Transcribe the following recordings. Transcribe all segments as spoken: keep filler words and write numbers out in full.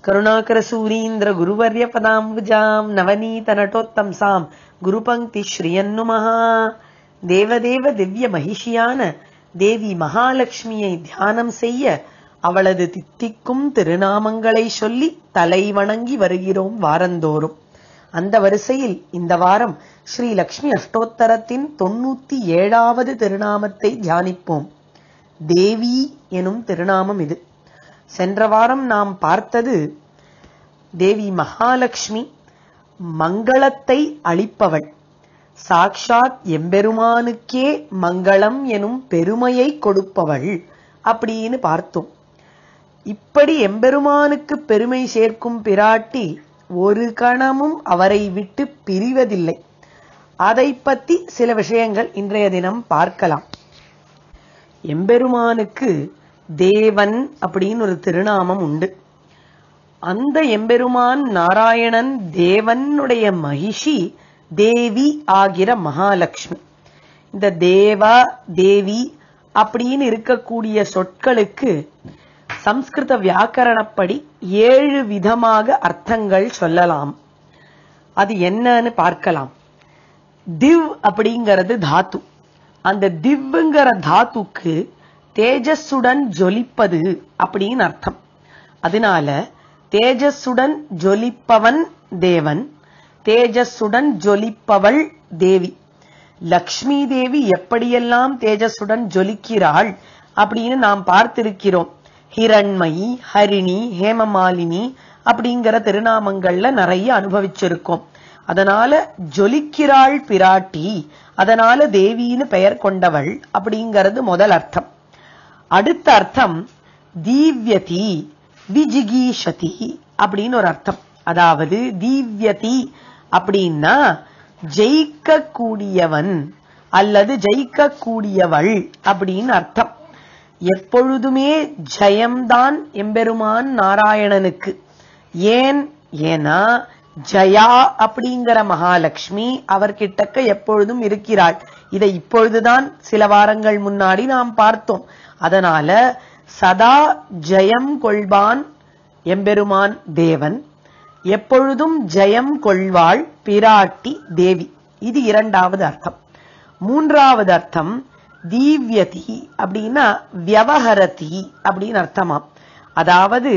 करुणाकरसूरीन्द्र गुरुवर्य पदाम्बुजाम् नवनीत नटोत्तंसाम् गुरुपङ्क्ति श्रियन्नुमः. தேவதேவ திவ்ய மகிஷியான தேவி மகாலட்சுமியை தியானம் செய்ய அவளது தித்திக்கும் திருநாமங்களை சொல்லி தலை வணங்கி வருகிறோம் வாரந்தோறும். அந்த வரிசையில் இந்த வாரம் ஸ்ரீ லக்ஷ்மி அஷ்டோத்தரத்தின் தொண்ணூத்தி ஏழாவது திருநாமத்தை தியானிப்போம். தேவி எனும் திருநாமம் இது. சென்ற வாரம் நாம் பார்த்தது தேவி மகாலட்சுமி மங்களத்தை அளிப்பவள், சாக்ஷாத் எம்பெருமானுக்கே மங்களம் எனும் பெருமையை கொடுப்பவள் அப்படின்னு பார்த்தோம். இப்படி எம்பெருமானுக்கு பெருமை சேர்க்கும் பிராட்டி ஒரு கணமும் அவரை விட்டு பிரிவதில்லை. அதை பத்தி சில விஷயங்கள் இன்றைய தினம் பார்க்கலாம். எம்பெருமானுக்கு தேவன் அப்படின்னு ஒரு திருநாமம் உண்டு. அந்த எம்பெருமான் நாராயணன் தேவனுடைய மகிஷி தேவி ஆகிற மகாலட்சுமி. இந்த தேவா தேவி அப்படின்னு இருக்கக்கூடிய சொற்களுக்கு சம்ஸ்கிருத வியாக்கரணப்படி ஏழு விதமாக அர்த்தங்கள் சொல்லலாம். அது என்னன்னு பார்க்கலாம். திவ் அப்படிங்கிறது தாத்து. அந்த திவ்ங்கிற தாத்துக்கு தேஜஸுடன் ஜொலிப்பது அப்படின்னு அர்த்தம். அதனால தேஜஸுடன் ஜொலிப்பவன் தேவன், தேஜஸுடன் ஜொலிப்பவள் தேவி. லக்ஷ்மி தேவி எப்படியெல்லாம் தேஜஸுடன் ஜொலிக்கிறாள் அப்படின்னு நாம் பார்த்திருக்கிறோம். ஹிரண்மயி, ஹரிணி, ஹேமமாலினி அப்படிங்கிற திருநாமங்கள்ல நிறைய அனுபவிச்சிருக்கோம். அதனால ஜொலிக்கிறாள் பிராட்டி, அதனால தேவின்னு பெயர் கொண்டவள் அப்படிங்கிறது முதல் அர்த்தம். அடுத்த அர்த்தம் தீவ்யதி விஜிகீஷதி அப்படின்னு ஒரு அர்த்தம். அதாவது தீவ்யதி அப்படின்னா ஜெயிக்க கூடியவன் அல்லது ஜெயிக்க கூடியவள் அப்படின்னு அர்த்தம். எப்பொழுதுமே ஜெயம்தான் எம்பெருமான் நாராயணனுக்கு. ஏன்? ஏன்னா ஜயா அப்படிங்கிற மகாலட்சுமி அவர்கிட்டக்க எப்பொழுதும் இருக்கிறாள். இதை இப்பொழுதுதான் சில வாரங்கள் முன்னாடி நாம் பார்த்தோம். அதனால சதா ஜெயம் கொள்வான் எம்பெருமான் தேவன், எப்பொழுதும் ஜெயம் கொள்வாள் பிராட்டி தேவி. இது இரண்டாவது அர்த்தம். மூன்றாவது அர்த்தம் தீவ்யதி அப்படின்னா வியவஹரதி அப்படின்னு அர்த்தமாம். அதாவது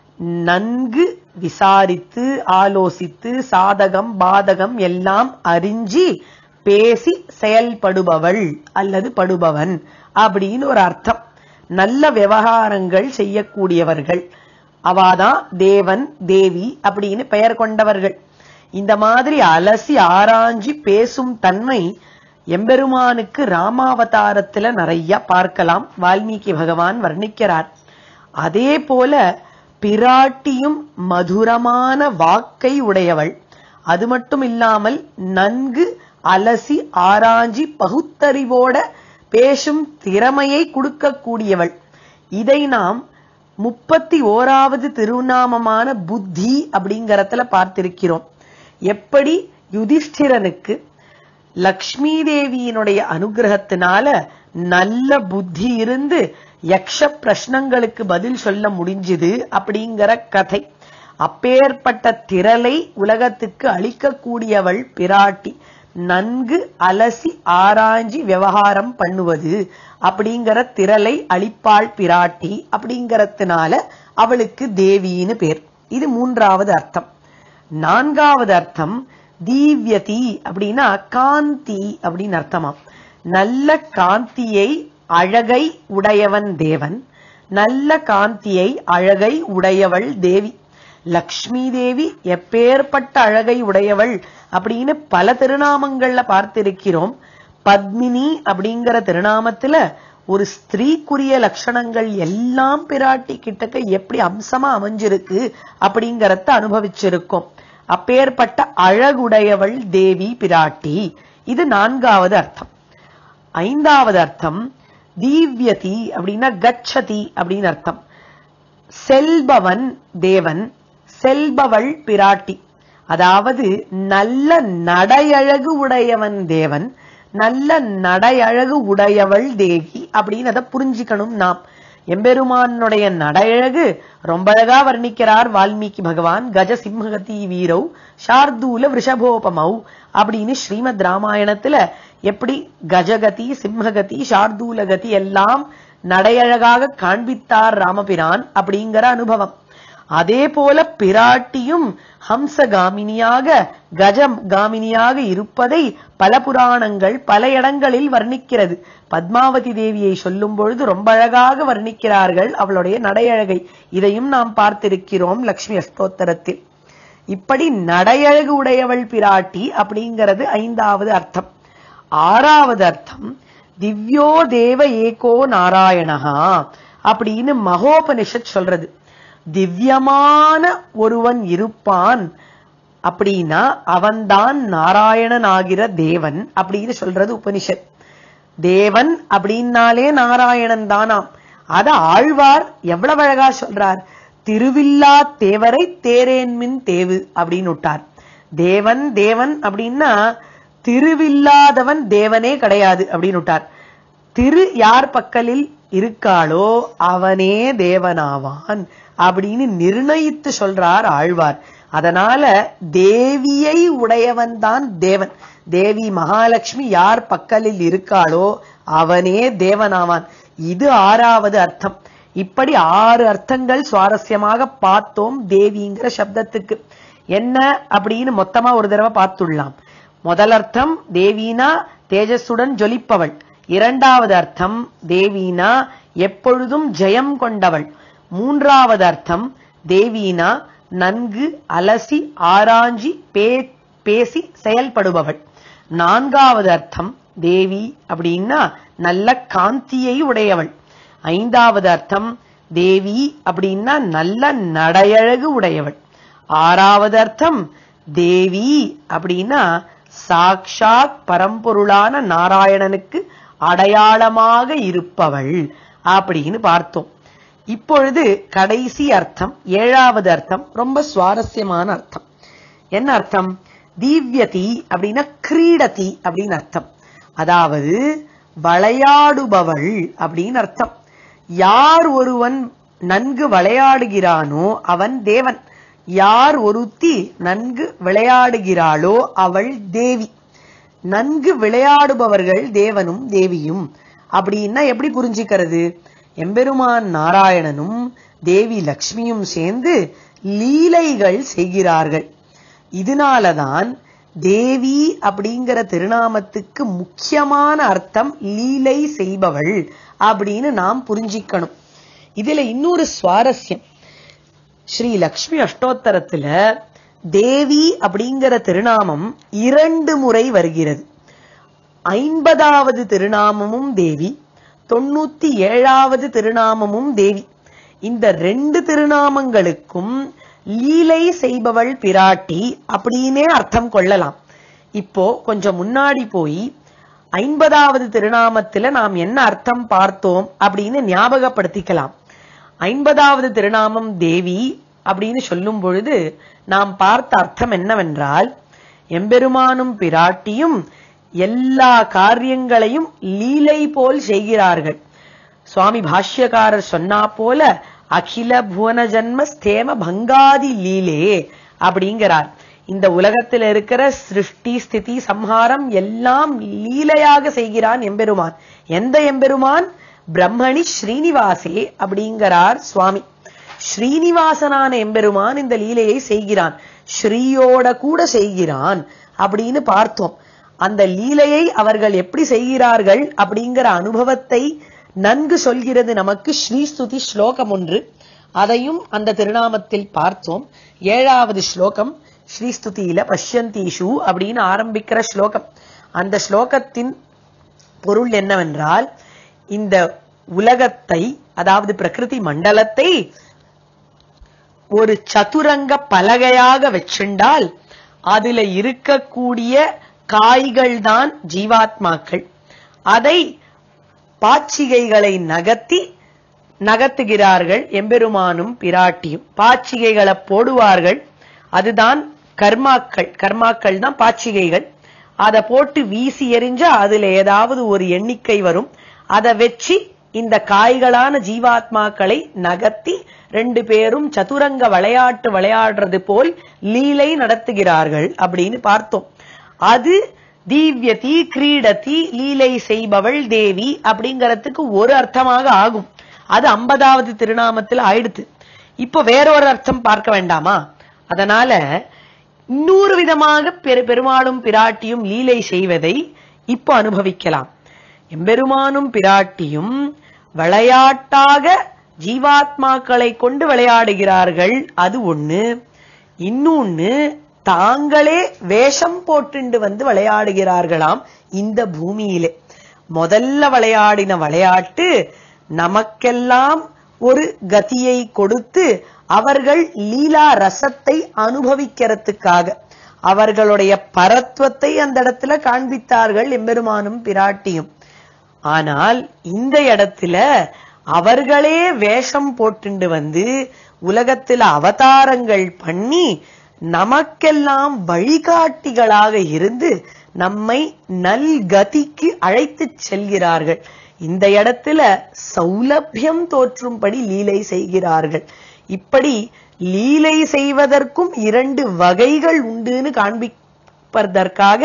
நன்கு விசாரித்து ஆலோசித்து சாதகம் பாதகம் எல்லாம் அறிஞ்சி பேசி செயல்படுபவள் அல்லது படுபவன் அப்படின்னு ஒரு அர்த்தம். நல்ல விவகாரங்கள் செய்யக்கூடியவர்கள் அவாதான் தேவன் தேவி அப்படின்னு பெயர் கொண்டவர்கள். இந்த மாதிரி அலசி ஆராய்ஞ்சி பேசும் தன்மை எம்பெருமானுக்கு ராமாவதாரத்துல நிறைய பார்க்கலாம். வால்மீகி பகவான் வர்ணிக்கிறார். அதே போல பிராட்டியும் மதுரமான வாக்கை உடையவள். அது மட்டும் இல்லாமல் நன்கு அலசி ஆராய்ஞ்சி பகுத்தறிவோட பேசும் திறமையை கொடுக்கக்கூடியவள். இதை நாம் முப்பத்தி ஓராவது திருநாமமான புத்தி அப்படிங்கறதுல பார்த்திருக்கிறோம். எப்படி யுதிஷ்டிரனுக்கு லக்ஷ்மி தேவியினுடைய அனுகிரகத்தினால நல்ல புத்தி இருந்து யக்ஷ பிரஷ்னங்களுக்கு பதில் சொல்ல முடிஞ்சுது அப்படிங்கிற கதை. அப்பேற்பட்ட திரளை உலகத்துக்கு அளிக்கக்கூடியவள் பிராட்டி. நன்கு அலசி ஆராய்ஞ்சி விவகாரம் பண்ணுவது அப்படிங்கிற திரளை அளிப்பாள் பிராட்டி. அப்படிங்கறதுனால அவளுக்கு தேவின்னு பேர். இது மூன்றாவது அர்த்தம். நான்காவது அர்த்தம் தீவ்யதி அப்படின்னா காந்தி அப்படின்னு அர்த்தமாம். நல்ல காந்தியை அழகை உடையவன் தேவன், நல்ல காந்தியை அழகை உடையவள் தேவி. லக்ஷ்மி தேவி எப்பேற்பட்ட அழகை உடையவள் அப்படின்னு பல திருநாமங்கள்ல பார்த்திருக்கிறோம். பத்மினி அப்படிங்கிற திருநாமத்துல ஒரு ஸ்திரீக்குரிய லட்சணங்கள் எல்லாம் பிராட்டி கிட்டக்க எப்படி அம்சமா அமைஞ்சிருக்கு அப்படிங்கறத அனுபவிச்சிருக்கோம். அப்பேற்பட்ட அழகுடையவள் தேவி பிராட்டி. இது நான்காவது அர்த்தம். ஐந்தாவது அர்த்தம் தீவ்யதி அப்படின்னா கச்சதி அப்படின்னு அர்த்தம். செல்பவன் தேவன், செல்பவள் பிராட்டி. அதாவது நல்ல நடையழகு உடையவன் தேவன், நல்ல நடையழகு உடையவள் தேவி அப்படின்னு அதை புரிஞ்சுக்கணும் நாம். எம்பெருமானுடைய நடையழகு ரொம்ப அழகா வர்ணிக்கிறார் வால்மீகி பகவான். கஜ சிம்ஹகதி வீரௌ ஷார்தூல விஷபோபமௌ அப்படின்னு ஸ்ரீமத் ராமாயணத்துல எப்படி கஜகதி சிம்ஹகதி ஷார்தூலகதி எல்லாம் நடையழகாக காண்பித்தார் ராமபிரான் அப்படிங்கிற அனுபவம். அதே போல பிராட்டியும் ஹம்சகாமினியாக கஜகாமினியாக இருப்பதை பல புராணங்கள் பல இடங்களில் வர்ணிக்கிறது. பத்மாவதி தேவியை சொல்லும் பொழுது ரொம்ப அழகாக வர்ணிக்கிறார்கள் அவளுடைய நடையழகை. இதையும் நாம் பார்த்திருக்கிறோம் லக்ஷ்மி அஷ்டோத்தரத்தில். இப்படி நடையழகு உடையவள் பிராட்டி அப்படிங்கிறது ஐந்தாவது அர்த்தம். ஆறாவது அர்த்தம் திவ்யோ தேவ ஏகோ நாராயணஹா அப்படின்னு மகோபனிஷத் சொல்றது. திவ்யமான ஒருவன் இருப்பான் அப்படின்னா அவன்தான் நாராயணன் ஆகிற தேவன் அப்படின்னு சொல்றது உபனிஷத். தேவன் அப்படின்னாலே நாராயணன் தானாம். அத ஆழ்வார் எவ்வளவு அழகா சொல்றார். திருவில்லா தேவரை தேரேன்மின் தேவு அப்படின்னு விட்டார். தேவன் தேவன் அப்படின்னா திருவில்லாதவன் தேவனே கிடையாது அப்படின்னு விட்டார். திரு யார் பக்கலில் இருக்காளோ அவனே தேவனாவான் அப்படின்னு நிர்ணயித்து சொல்றார் ஆழ்வார். அதனால தேவியை உடையவன் தான் தேவன். தேவி மகாலட்சுமி யார் பக்கலில் இருக்காளோ அவனே தேவனாவான். இது ஆறாவது அர்த்தம். இப்படி ஆறு அர்த்தங்கள் சுவாரஸ்யமாக பார்த்தோம் தேவிங்கிற சப்தத்துக்கு. என்ன அப்படின்னு மொத்தமா ஒரு தடவை பார்த்துடலாம். முதல் அர்த்தம் தேவினா தேஜஸுடன் ஜொலிப்பவள். இரண்டாவது அர்த்தம் தேவினா எப்பொழுதும் ஜெயம் கொண்டவள். மூன்றாவது அர்த்தம் தேவினா நன்கு அலசி ஆராய்ச்சி பேசி செயல்படுபவள். நான்காவது அர்த்தம் தேவி அப்படின்னா நல்ல காந்தியை உடையவள். ஐந்தாவது அர்த்தம் தேவி அப்படின்னா நல்ல நடையழகு உடையவள். ஆறாவது அர்த்தம் தேவி அப்படின்னா சாக்ஷாத் பரம்பொருளான நாராயணனுக்கு அடையாளமாக இருப்பவள் அப்படின்னு பார்த்தோம். இப்பொழுது கடைசி அர்த்தம் ஏழாவது அர்த்தம் ரொம்ப சுவாரஸ்யமான அர்த்தம். என்ன அர்த்தம்? தீவ்யதி அப்படின்னா கிரீடதி அப்படின்னு அர்த்தம். அதாவது விளையாடுபவள் அப்படின்னு அர்த்தம். யார் ஒருவன் நன்கு விளையாடுகிறானோ அவன் தேவன். யார் ஒருத்தி நன்கு விளையாடுகிறாளோ அவள் தேவி. நன்கு விளையாடுபவர்கள் தேவனும் தேவியும் அப்படின்னா எப்படி புரிஞ்சுக்கிறது? எம்பெருமான் நாராயணனும் தேவி லக்ஷ்மியும் சேர்ந்து லீலைகள் செய்கிறார்கள். இதனாலதான் தேவி அப்படிங்கிற திருநாமத்துக்கு முக்கியமான அர்த்தம் லீலை செய்பவள் அப்படின்னு நாம் புரிஞ்சிக்கணும். இதுல இன்னொரு சுவாரஸ்யம், ஸ்ரீ லக்ஷ்மி அஷ்டோத்தரத்துல தேவி அப்படிங்கிற திருநாமம் இரண்டு முறை வருகிறது. ஐம்பதாவது திருநாமமும் தேவி, தொண்ணூத்தி ஏழாவது திருநாமமும் தேவி. இந்த ரெண்டு திருநாமங்களுக்கும் லீலை செய்பவள் பிராட்டி அப்படின்னே அர்த்தம் கொள்ளலாம். இப்போ கொஞ்சம் முன்னாடி போய் ஐம்பதாவது திருநாமத்துல நாம் என்ன அர்த்தம் பார்த்தோம் அப்படின்னு ஞாபகப்படுத்திக்கலாம். ஐம்பதாவது திருநாமம் தேவி அப்படின்னு சொல்லும் பொழுது நாம் பார்த்த அர்த்தம் என்னவென்றால், எம்பெருமானும் பிராட்டியும் எல்லா காரியங்களையும் லீலை போல் செய்கிறார்கள். சுவாமி பாஷ்யக்காரர் சொன்னா போல அகில புவன ஜன்ம ஸ்தேம பங்காதி லீலே அப்படிங்கிறார். இந்த உலகத்தில் இருக்கிற சிருஷ்டி ஸ்திதி சம்ஹாரம் எல்லாம் லீலையாக செய்கிறான் எம்பெருமான். எந்த எம்பெருமான்? பிரம்மணி ஸ்ரீனிவாசே அப்படிங்கிறார் சுவாமி. ஸ்ரீனிவாசனான எம்பெருமான் இந்த லீலையை செய்கிறான், ஸ்ரீயோட கூட செய்கிறான் அப்படின்னு பார்த்தோம். அந்த லீலையை அவர்கள் எப்படி செய்கிறார்கள் அப்படிங்கிற அனுபவத்தை நன்கு சொல்கிறது நமக்கு ஸ்ரீஸ்துதி ஸ்லோகம் ஒன்று. அதையும் அந்த திருநாமத்தில் பார்த்தோம். ஏழாவது ஸ்லோகம் ஸ்ரீஸ்துதியில பஷ்யந்தீஷு அப்படின்னு ஆரம்பிக்கிற ஸ்லோகம். அந்த ஸ்லோகத்தின் பொருள் என்னவென்றால், இந்த உலகத்தை அதாவது பிரகிருதி மண்டலத்தை ஒரு சதுரங்க பலகையாக வச்சிருந்தால் அதுல இருக்கக்கூடிய காய்கள் தான் ஜீவாத்மாக்கள். அதை பாச்சிகைகளை நகர்த்தி நகர்த்துகிறார்கள் எம்பெருமானும் பிராட்டியும். பாச்சிகைகளை போடுவார்கள், அதுதான் கர்மாக்கள். கர்மாக்கள் தான் பாச்சிகைகள். அதை போட்டு வீசி எறிஞ்சா அதுல ஏதாவது ஒரு எண்ணிக்கை வரும். அதை வச்சு இந்த காய்களான ஜீவாத்மாக்களை நகர்த்தி ரெண்டு பேரும் சதுரங்க விளையாட்டு விளையாடுறது போல் லீலை நடத்துகிறார்கள் அப்படின்னு பார்த்தோம். அது தீவ்யதி கிரீடதி லீலை செய்பவள் தேவி அப்படிங்கறதுக்கு ஒரு அர்த்தமாக ஆகும். அது ஐம்பதாவது திருநாமத்தில் ஆயிடுத்து. இப்ப வேறொரு அர்த்தம் பார்க்க வேண்டாமா? அதனால இன்னொரு விதமாக பெரு பெருமாளும் பிராட்டியும் லீலை செய்வதை இப்ப அனுபவிக்கலாம். எம்பெருமானும் பிராட்டியும் விளையாட்டாக ஜீவாத்மாக்களை கொண்டு விளையாடுகிறார்கள், அது ஒண்ணு. இன்னொன்னு, தாங்களே வேஷம் போட்டுண்டு வந்து விளையாடுகிறார்களாம் இந்த பூமியிலே. முதல்ல விளையாடின விளையாட்டு நமக்கெல்லாம் ஒரு கதியை கொடுத்து அவர்கள் லீலா ரசத்தை அனுபவிக்கிறதுக்காக அவர்களுடைய பரத்வத்தை அந்த இடத்துல காண்பித்தார்கள் எம்பெருமானும் பிராட்டியும். ஆனால் இந்த இடத்துல அவர்களே வேஷம் போட்டுண்டு வந்து உலகத்துல அவதாரங்கள் பண்ணி நமக்கெல்லாம் வழிகாட்டிகளாக இருந்து நம்மை நல்கதிக்கு அழைத்து செல்கிறார்கள். இந்த இடத்துல சௌலபியம் தோற்றும்படி லீலை செய்கிறார்கள். இப்படி லீலை செய்வதற்கும் இரண்டு வகைகள் உண்டுன்னு காண்பிப்பதற்காக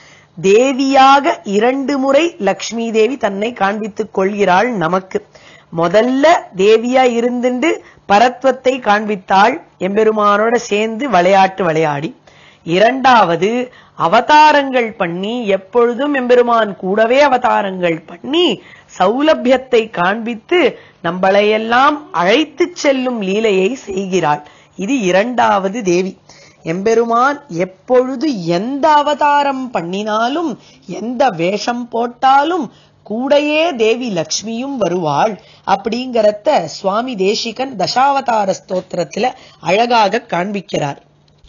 தேவியாக இரண்டு முறை லக்ஷ்மி தேவி தன்னை காண்பித்துக் கொள்கிறாள் நமக்கு. முதல்ல தேவியா இருந்துண்டு பரத்வத்தை காண்பித்தாள் எம்பெருமானோட சேர்ந்து விளையாட்டு விளையாடி. இரண்டாவது அவதாரங்கள் பண்ணி, எப்பொழுதும் எம்பெருமான் கூடவே அவதாரங்கள் பண்ணி சௌலபியத்தை காண்பித்து நம்மளையெல்லாம் அழைத்து செல்லும் லீலையை செய்கிறாள். இது இரண்டாவது தேவி. எம்பெருமான் எப்பொழுது எந்த அவதாரம் பண்ணினாலும் எந்த வேஷம் போட்டாலும் கூடையே தேவி லக்ஷ்மியும் வருவாள் அப்படிங்கறத சுவாமி தேசிகன் தசாவதார ஸ்தோத்திரத்துல அழகாக காண்பிக்கிறார்.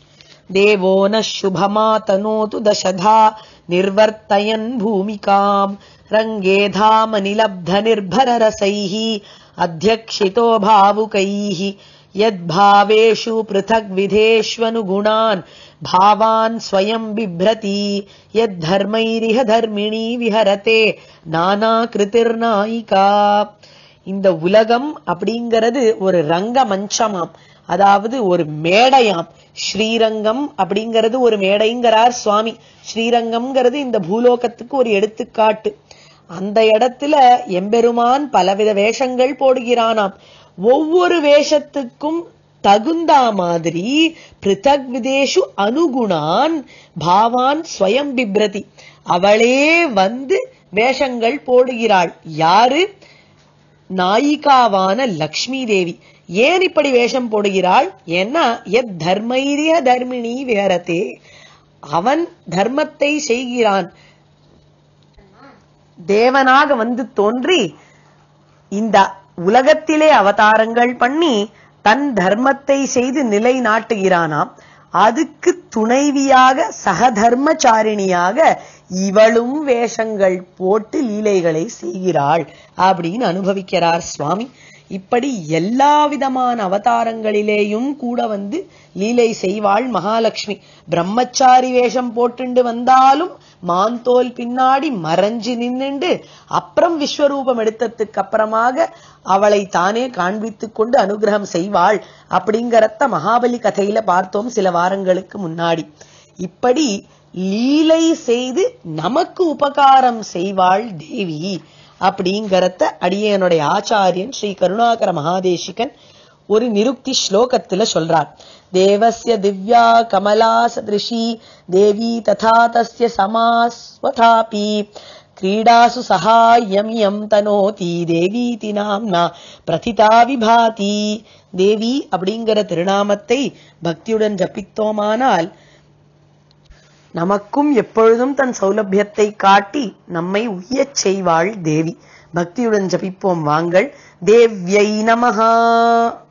தேவோ ந சுபமாதனோது தசதா நிர்வர்த்தயன் பூமிகாம் ரங்கே தாம நிலப்த நிர்பர ரசைஹி அத்யக்ஷிதோ பாவுகைஹி யத்பாவேஷு பிருதக் விதேஷ்வனுகுணான் பாவான் ஸ்வயம் பிப்ரதி யத்தர்மைரிஹ தர்மிணி விஹரதே நானா கிருதிர்நாயிகா. இந்த உலகம் அப்படிங்கிறது ஒரு ரங்க மஞ்சமாம், அதாவது ஒரு மேடையாம். ஸ்ரீரங்கம் அப்படிங்கிறது ஒரு மேடைங்கிறார் சுவாமி. ஸ்ரீரங்கம்ங்கிறது இந்த பூலோகத்துக்கு ஒரு எடுத்துக்காட்டு. அந்த இடத்துல எம்பெருமான் பலவித வேஷங்கள் போடுகிறானாம். ஒவ்வொரு வேஷத்துக்கும் தகுந்த மாதிரி பிருதக் விதேஷு அனுகுணான் பாவான் ஸ்வயம் பிப்ரதி, அவளே வந்து வேஷங்கள் போடுகிறாள். யாரு? நாயிகாவான லக்ஷ்மி தேவி. ஏன் இப்படி வேஷம் போடுகிறாள்? ஏன்னா எத் தர்மைரிய தர்மிணி விஹரதே, அவன் தர்மத்தை செய்கிறான். தேவனாக வந்து தோன்றி இந்த உலகத்திலே அவதாரங்கள் பண்ணி தன் தர்மத்தை செய்து நிலை நாட்டுகிறானாம். அதுக்கு துணைவியாக சகதர்மச்சாரிணியாக இவளும் வேஷங்கள் போட்டு லீலைகளை செய்கிறாள் அப்படின்னு அனுபவிக்கிறார் சுவாமி. இப்படி எல்லா விதமான அவதாரங்களிலேயும் கூட வந்து லீலை செய்வாள் மகாலட்சுமி. பிரம்மச்சாரி வேஷம் போட்டுண்டு வந்தாலும் மாந்தோல் பின்னாடி மறைஞ்சு நின்னுண்டு அப்புறம் விஸ்வரூபம் எடுத்ததுக்கு அப்புறமாக அவளை தானே காண்பித்துக் கொண்டு அனுகிரகம் செய்வாள் அப்படிங்கறத மகாபலி கதையில பார்த்தோம் சில வாரங்களுக்கு முன்னாடி. இப்படி லீலை செய்து நமக்கு உபகாரம் செய்வாள் தேவி அப்படிங்கறத அடியனுடைய ஆச்சாரியன் ஸ்ரீ கருணாகர மகாதேசிகன் ஒரு நிருக்தி ஸ்லோகத்துல சொல்றார். தேவஸ்ய திவ்யா கமலா சதிருஷி தேவி ததா தஸ்ய சமாஸ்வதாபி கிரீடாசு சகாயம் யம் தனோதி தேவீதி நாம்னா பிரதிதா விபாதி. தேவி அப்படிங்கிற திருநாமத்தை பக்தியுடன் ஜபித்தோமானால் நமக்கும் எப்பொழுதும் தன் சௌலபியத்தை காட்டி நம்மை உய்யச் செய்வாள் தேவி. பக்தியுடன் ஜபிப்போம் வாங்கள். தேவ்யை நமஹா.